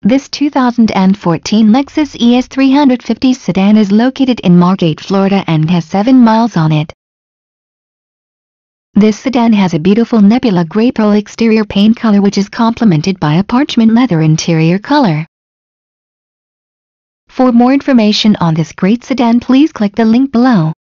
This 2014 Lexus ES 350 sedan is located in Margate, Florida and has 7 miles on it. This sedan has a beautiful Nebula Grey Pearl exterior paint color which is complemented by a parchment leather interior color. For more information on this great sedan, please click the link below.